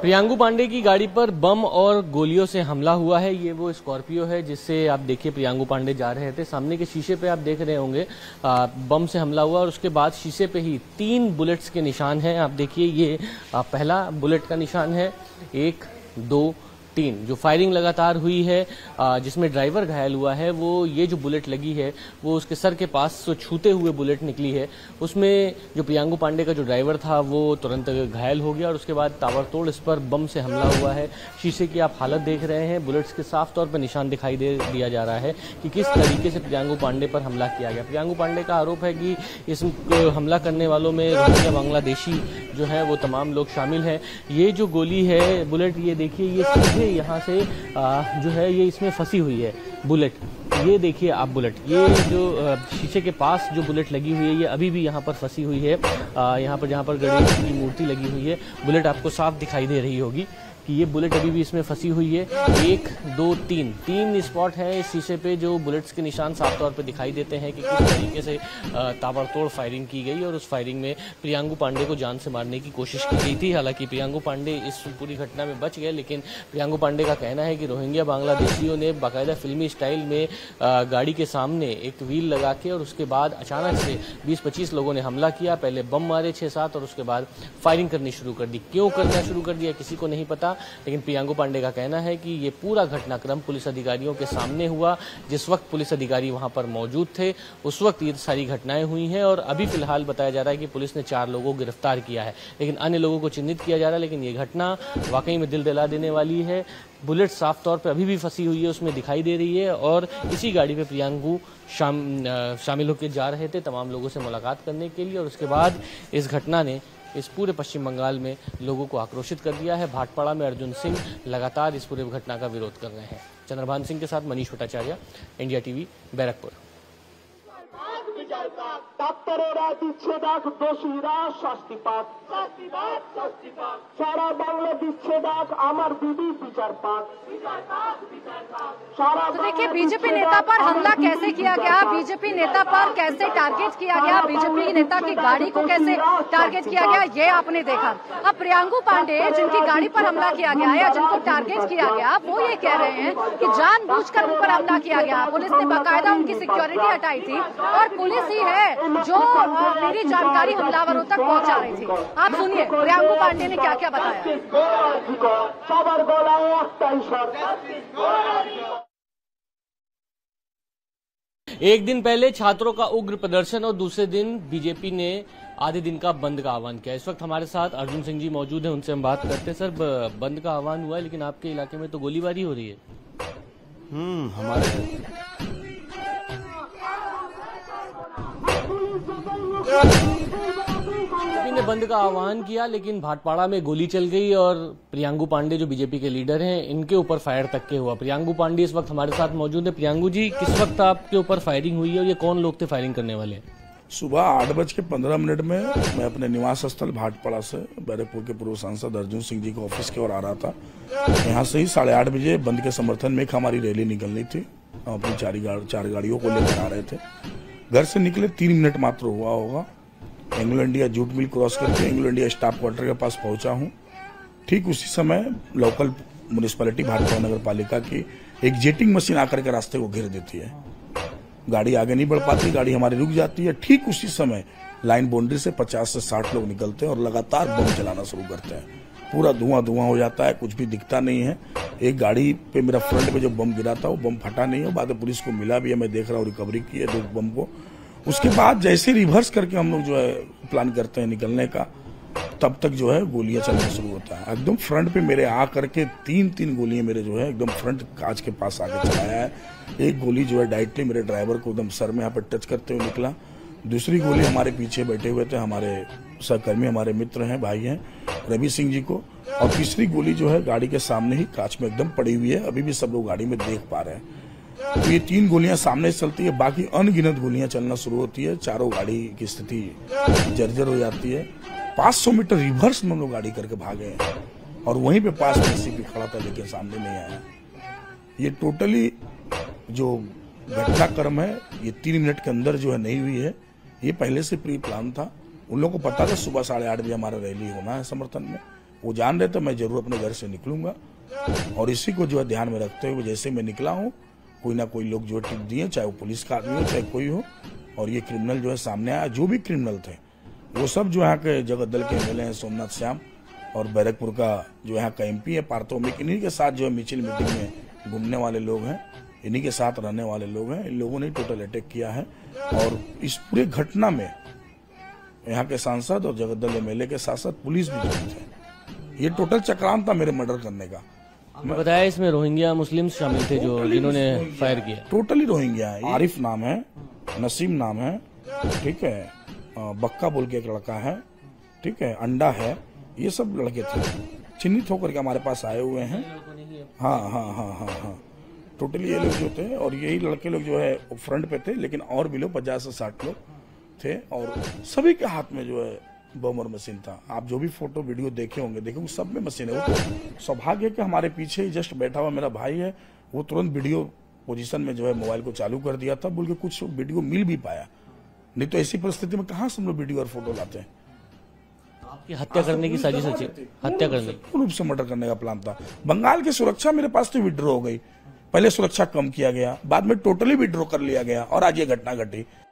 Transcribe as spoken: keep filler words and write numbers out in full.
प्रियांगु पांडे की गाड़ी पर बम और गोलियों से हमला हुआ है। ये वो स्कॉर्पियो है जिससे आप देखिए प्रियांगु पांडे जा रहे थे। सामने के शीशे पे आप देख रहे होंगे आ, बम से हमला हुआ और उसके बाद शीशे पे ही तीन बुलेट्स के निशान हैं। आप देखिए ये आ, पहला बुलेट का निशान है, एक दो तीन, जो फायरिंग लगातार हुई है जिसमें ड्राइवर घायल हुआ है। वो ये जो बुलेट लगी है वो उसके सर के पास जो छूते हुए बुलेट निकली है, उसमें जो प्रियांगु पांडे का जो ड्राइवर था वो तुरंत घायल हो गया और उसके बाद ताबड़तोड़ इस पर बम से हमला हुआ है। शीशे की आप हालत देख रहे हैं, बुलेट्स के साफ तौर पर निशान दिखाई दे दिया जा रहा है कि किस तरीके से प्रियांगु पांडे पर हमला किया गया। प्रियांगु पांडे का आरोप है कि इस हमला करने वालों में रोहिंग्या बांग्लादेशी जो है वो तमाम लोग शामिल हैं। ये जो गोली है बुलेट, ये देखिए ये सीधे यहाँ से आ, जो है ये इसमें फंसी हुई है बुलेट। ये देखिए आप बुलेट, ये जो शीशे के पास जो बुलेट लगी हुई है ये अभी भी यहाँ पर फंसी हुई है। यहाँ पर जहाँ पर गणेश की मूर्ति लगी हुई है, बुलेट आपको साफ दिखाई दे रही होगी कि ये बुलेट अभी भी इसमें फंसी हुई है। एक दो तीन तीन स्पॉट है इस शीशे पे जो बुलेट्स के निशान साफ तौर पे दिखाई देते हैं कि किस तरीके से ताबड़तोड़ फायरिंग की गई और उस फायरिंग में प्रियांगु पांडे को जान से मारने की कोशिश की गई थी। हालांकि प्रियांगु पांडे इस पूरी घटना में बच गए, लेकिन प्रियांगु पांडे का कहना है कि रोहिंग्या बांग्लादेशियों ने बाकायदा फिल्मी स्टाइल में गाड़ी के सामने एक व्हील लगा के और उसके बाद अचानक से बीस पच्चीस लोगों ने हमला किया। पहले बम मारे छः सात और उसके बाद फायरिंग करनी शुरू कर दी। क्यों करना शुरू कर दिया किसी को नहीं पता, लेकिन प्रियांगु पांडे का कहना है कि ये पूरा घटनाक्रम पुलिस अधिकारियों के सामने हुआ। जिस वक्त पुलिस अधिकारी वहां पर मौजूद थे उस वक्त ये सारी घटनाएं हुई हैं और अभी फिलहाल बताया जा रहा है कि पुलिस ने चार लोगों को गिरफ्तार किया है, लेकिन अन्य लोगों को चिन्हित किया जा रहा है। लेकिन ये घटना वाकई में दिल दिला देने वाली है। बुलेट साफ तौर पर अभी भी फंसी हुई है, उसमें दिखाई दे रही है और इसी गाड़ी पे प्रियांगु शाम शामिल होकर जा रहे थे तमाम लोगों से मुलाकात करने के लिए और उसके बाद इस घटना ने इस पूरे पश्चिम बंगाल में लोगों को आक्रोशित कर दिया है। भाटपाड़ा में अर्जुन सिंह लगातार इस पूरे घटना का विरोध कर रहे हैं। चंद्रभान सिंह के साथ मनीष भट्टाचार्य, इंडिया टीवी, बैरकपुर। ডাক্তারেরা দিচ্ছে ডাক, দোষীরা শাস্তি পাক, সারা বাংলা দিচ্ছে ডাক, আমার বিধি বিচার পাক। तो देखिए बीजेपी नेता पर हमला कैसे किया गया, बीजेपी नेता पर कैसे टारगेट किया गया, बीजेपी नेता की गाड़ी को कैसे टारगेट किया गया, ये आपने देखा। अब प्रियांगु पांडे जिनकी गाड़ी पर हमला किया गया या जिनको टारगेट किया गया वो ये कह रहे हैं कि जानबूझकर उन पर हमला किया गया। पुलिस ने बाकायदा उनकी सिक्योरिटी हटाई थी और पुलिस ही है जो मेरी जानकारी हमलावरों तक पहुंचा रही थी। आप सुनिए प्रियांगु पांडे ने क्या क्या बताया। एक दिन पहले छात्रों का उग्र प्रदर्शन और दूसरे दिन बीजेपी ने आधे दिन का बंद का आह्वान किया। इस वक्त हमारे साथ अर्जुन सिंह जी मौजूद हैं, उनसे हम बात करते हैं। सर, बंद का आह्वान हुआ है लेकिन आपके इलाके में तो गोलीबारी हो रही है। हम्म हमारे बीजेपी ने बंद का आह्वान किया लेकिन भाटपाड़ा में गोली चल गई और प्रियांगु पांडे जो बीजेपी के लीडर हैं इनके ऊपर फायर तक के हुआ। प्रियांगु पांडे इस वक्त हमारे साथ मौजूद है। प्रियांगु जी, किस वक्त आपके ऊपर फायरिंग हुई है और ये कौन लोग थे फायरिंग करने वाले? सुबह आठ बज के पंद्रह मिनट में मैं अपने निवास स्थल भाटपाड़ा से बैरकपुर के पूर्व सांसद अर्जुन सिंह जी के ऑफिस की ओर आ रहा था। यहाँ से ही साढ़े आठ बजे बंद के समर्थन में एक हमारी रैली निकलनी थी। हम अपनी चार गाड़, चार गाड़ियों को लेकर आ रहे थे। घर से निकले तीन मिनट मात्र हुआ होगा, Anglo India jute mill cross करके एंग्लो इंडिया स्टाफ क्वार्टर के पास पहुंचा हूं। ठीक उसी समय लोकल म्युनिसिपैलिटी भाटपाड़ा नगर पालिका की एक जेटिंग मशीन आकर के रास्ते को घेर देती है। गाड़ी आगे नहीं बढ़ पाती, गाड़ी हमारी रुक जाती है। ठीक उसी समय लाइन बाउंड्री से पचास से साठ लोग निकलते हैं और लगातार बम चलाना शुरू करते हैं। पूरा धुआं धुआं हो जाता है, कुछ भी दिखता नहीं है। एक गाड़ी पे मेरा फ्रंट पे जो बम गिरा था वो बम फटा नहीं है, बाद में पुलिस को मिला भी है, मैं देख रहा हूँ, रिकवरी की है दो बम को। उसके बाद जैसे रिवर्स करके हम लोग जो है प्लान करते हैं निकलने का, तब तक जो है गोलियां चलना शुरू होता है। एकदम फ्रंट पे मेरे आ करके तीन तीन गोलियां मेरे जो है एकदम फ्रंट कांच के पास आके चलाया है। एक गोली जो है डायरेक्टली मेरे ड्राइवर को एकदम सर में यहाँ पे टच करते हुए निकला। दूसरी गोली हमारे पीछे बैठे हुए थे हमारे सहकर्मी, हमारे मित्र हैं, भाई हैं, रवि सिंह जी को। और तीसरी गोली जो है गाड़ी के सामने ही कांच में एकदम पड़ी हुई है, अभी भी सब लोग गाड़ी में देख पा रहे हैं। तो ये तीन गोलियां सामने से चलती है, बाकी अनगिनत गोलियां चलना शुरू होती है। चारों गाड़ी की स्थिति जर्जर हो जाती है। पाँच सौ मीटर रिवर्स में हम लोग गाड़ी करके भागे हैं और वहीं पे पास में एसीपी खड़ा था लेकिन सामने नहीं आया। ये टोटली जो घटनाक्रम है ये तीन मिनट के अंदर जो है नहीं हुई है, ये पहले से प्री प्लान था। उन लोगों को पता था सुबह साढ़े आठ बजे हमारा रैली होना है समर्थन में, वो जान रहे थे मैं जरूर अपने घर से निकलूंगा, और इसी को जो है ध्यान में रखते हुए जैसे मैं निकला हूँ, कोई ना कोई लोग जो है टिप दिए, चाहे वो पुलिस का आदमी हो चाहे कोई हो, और ये क्रिमिनल जो है सामने आया। जो भी क्रिमिनल थे वो सब जो यहाँ के जगत दल के एमएलए हैं सोमनाथ श्याम, और बैरकपुर का जो यहाँ का एमपी है पार्थोमिक, इन्हीं के साथ जो है मिचिल मीटिंग में घूमने वाले लोग हैं, इन्हीं के साथ रहने वाले लोग हैं। इन लोगों ने टोटल अटैक किया है, और इस पूरे घटना में यहाँ के सांसद और जगत दल एमएलए के साथ साथ पुलिस भी जड़ित है। ये टोटल चक्रांत था मेरे मर्डर करने का। आपने बताया इसमें रोहिंग्या मुस्लिम शामिल थे जो जिन्होंने फायर किया। टोटली रोहिंग्या है। आरिफ नाम है, नसीम नाम है, ठीक है, बक्का बोल के एक लड़का है, ठीक है, अंडा है, ये सब लड़के थे चिन्हित होकर के हमारे पास आए हुए हैं। हाँ हाँ हाँ हाँ हाँ टोटली ये लोग जो थे, और यही लड़के लोग जो है फ्रंट पे थे, लेकिन और भी लोग पचास से साठ लोग थे, और सभी के हाथ में जो है बम और मशीन था। आप जो भी फोटो वीडियो देखे होंगे, देखो सब में मशीन है। वो तो सौभाग्य कि हमारे पीछे ही जस्ट बैठा हुआ मेरा भाई है, वो तुरंत वीडियो पोजीशन में जो है मोबाइल को चालू कर दिया था, बोल के कुछ वीडियो मिल भी पाया, नहीं तो ऐसी परिस्थिति में कहाँ से हम लोग वीडियो और फोटो लाते हैं। आपकी हत्या करने की साजिश थी, हत्या करने पूर्ण रूप से मर्डर करने का प्लान था। बंगाल की सुरक्षा मेरे पास तो विड्रॉ हो गई, पहले सुरक्षा कम किया गया, बाद में टोटली विड्रॉ कर लिया गया, और आज ये घटना घटी।